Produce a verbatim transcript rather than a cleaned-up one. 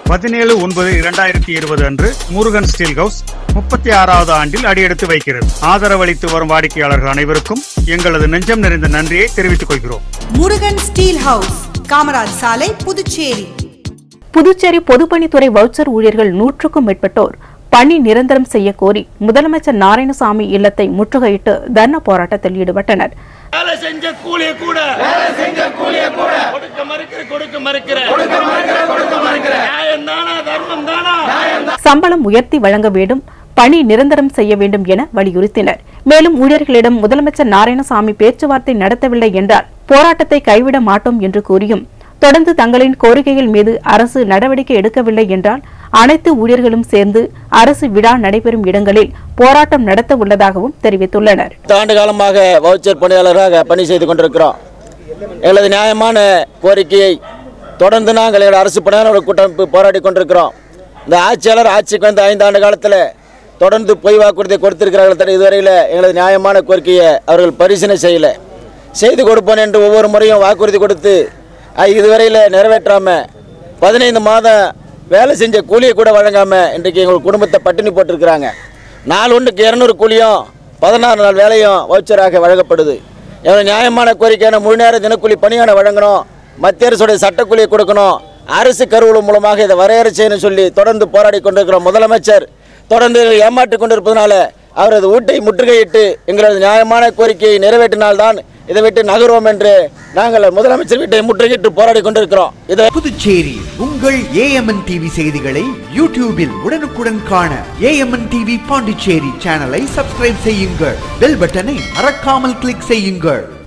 பதினேழு ஒன்பது இரண்டாயிரத்தி இருபது அன்று முருகன் ஸ்டீல் ஹவுஸ் முப்பத்தி ஆறாவது ஆண்டில் அடியெடுத்து வைக்கிறது. ஆதரவளித்து வரும் வாடிக்கையாளர்கள் அனைவருக்கும் எங்களது நெஞ்சம் நிறைந்த நன்றியை தெரிவித்துக் கொள்கிறோம். முருகன் ஸ்டீல் ஹவுஸ், காமராஜ் சாலை, புதுச்சேரி. புதுச்சேரி பொதுப்பணித்துறை வவுச்சர் ஊழியர்கள் நூற்றுக்கும் மேற்பட்டோர் பணி நிரந்தரம் செய்ய கோரி முதலமைச்சர் நாராயணசாமி இல்லத்தை முற்றுகையிட்டு தர்ணா போராட்டத்தில் ஈடுபட்டனர். சம்பளம் உயர்த்தி வழங்க வேண்டும், பணி நிரந்தரம் செய்ய வேண்டும் என வலியுறுத்தினர். மேலும் ஊழியர்களிடம் முதலமைச்சர் நாராயணசாமி பேச்சுவார்த்தை நடத்தவில்லை என்றால் போராட்டத்தை கைவிட மாட்டோம் என்று கூறியும் தொடர்ந்து தங்களின் கோரிக்கைகள் மீது அரசு நடவடிக்கை எடுக்கவில்லை என்றால் அனைத்து ஊழியர்களும் சேர்ந்து அரசு விழா நடைபெறும் இடங்களில் போராட்டம் நடத்த உள்ளதாகவும் தெரிவித்துள்ளனர். ஆண்டு காலமாக வவுச்சர் பணியாளராக பணி செய்து கொண்டிருக்கிறோம். எங்களது நியாயமான கோரிக்கையை தொடர்ந்து நாங்கள் எங்கள் அரசு பணியாளர் கூட்டமைப்பு போராடி கொண்டிருக்கிறோம். இந்த ஆட்சியாளர் ஆட்சிக்கு வந்து ஐந்து ஆண்டு காலத்தில் தொடர்ந்து பொய் வாக்குறுதியை கொடுத்திருக்கிறார்கள். இதுவரையில் எங்களது நியாயமான கோரிக்கையை அவர்கள் பரிசீலனை செய்யலை. செய்து கொடுப்போம் என்று ஒவ்வொரு முறையும் வாக்குறுதி கொடுத்து இதுவரையில் நிறைவேற்றாமல் பதினைந்து மாதம் வேலை செஞ்ச கூலியை கூட வழங்காமல் இன்றைக்கு எங்கள் குடும்பத்தை பட்டினி போட்டிருக்கிறாங்க. நாலு ஒன்றுக்கு இரநூறு கூலியும் பதினாறு நாள் வேலையும் வவுச்சராக வழங்கப்படுது. எவ்வளோ நியாயமான கோரிக்கையான முழு நேர தினக்கூலி பணியான வழங்கணும், மத்திய அரசுடைய சட்டக்கூலியை கொடுக்கணும், அரசு கருவூலம் மூலமாக இதை வரையறை செய்யணும்னு சொல்லி தொடர்ந்து போராடி கொண்டிருக்கிறோம். முதலமைச்சர் தொடர்ந்து ஏமாற்றிக் கொண்டிருப்பதனால அவரது வீட்டை முற்றுகையிட்டு எங்களது நியாயமான கோரிக்கையை நிறைவேற்றினால்தான் இதை விட்டு நகர்வோம் என்று நாங்கள் முதலமைச்சர் வீட்டை முற்றுகையிட்டு போராடி கொண்டிருக்கிறோம். புதுச்சேரி உங்கள் A M N T V செய்திகளை யூடியூபில் உடனுக்குடன் காண A M N T V Pondicherry சேனலை சப்ஸ்கிரைப் செய்யுங்கள். பெல் பட்டனை மறக்காமல் கிளிக் செய்யுங்கள்.